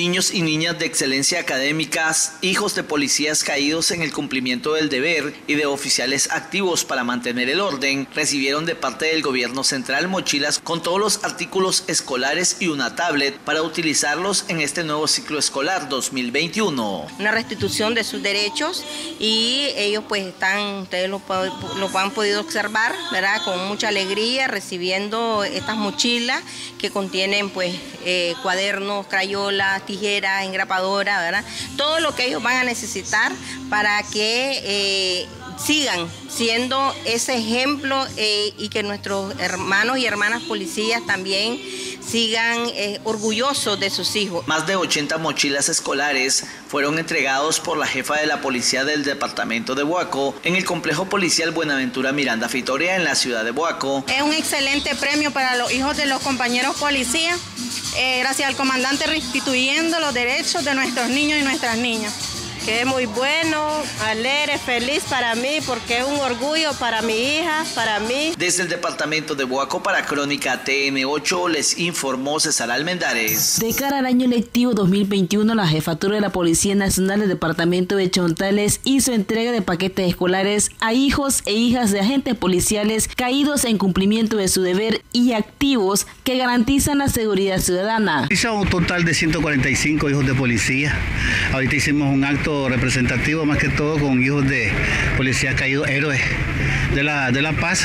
Niños y niñas de excelencia académicas, hijos de policías caídos en el cumplimiento del deber y de oficiales activos para mantener el orden, recibieron de parte del gobierno central mochilas con todos los artículos escolares y una tablet para utilizarlos en este nuevo ciclo escolar 2021. Una restitución de sus derechos y ellos pues están, ustedes lo han podido observar, ¿verdad? Con mucha alegría recibiendo estas mochilas que contienen pues cuadernos, crayolas, tijeras, engrapadora, ¿verdad? Todo lo que ellos van a necesitar para que sigan siendo ese ejemplo y que nuestros hermanos y hermanas policías también sigan orgullosos de sus hijos. Más de 80 mochilas escolares fueron entregados por la jefa de la policía del departamento de Boaco en el complejo policial Buenaventura Miranda Fitoria en la ciudad de Boaco. Es un excelente premio para los hijos de los compañeros policías, gracias al comandante restituyendo los derechos de nuestros niños y nuestras niñas. Que es muy bueno, alegre, feliz para mí, porque es un orgullo para mi hija, para mí. Desde el departamento de Boaco para Crónica TN8 les informó César Almendares. De cara al año lectivo 2021, la Jefatura de la Policía Nacional del Departamento de Chontales hizo entrega de paquetes escolares a hijos e hijas de agentes policiales caídos en cumplimiento de su deber y activos que garantizan la seguridad ciudadana. Hizo un total de 145 hijos de policía. Ahorita hicimos un acto representativo más que todo con hijos de policías caídos, héroes de la paz,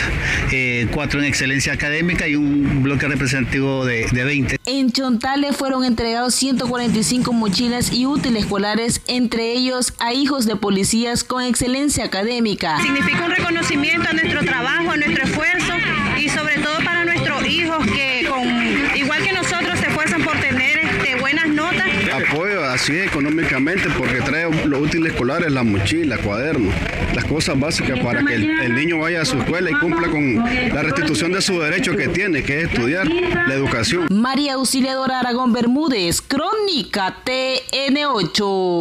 4 en excelencia académica y un bloque representativo de 20. En Chontales fueron entregados 145 mochilas y útiles escolares, entre ellos a hijos de policías con excelencia académica. Significa un reconocimiento a nuestro trabajo, a nuestro esfuerzo y sobre todo para nuestros hijos que igual que nosotros se esfuerzan por tener buenas notas. Apoyo así económicamente porque trae los útiles escolares, la mochila, cuadernos, las cosas básicas para que el niño vaya a su escuela y cumpla con la restitución de su derecho que tiene, que es estudiar la educación. María Auxiliadora Aragón Bermúdez, Crónica TN8.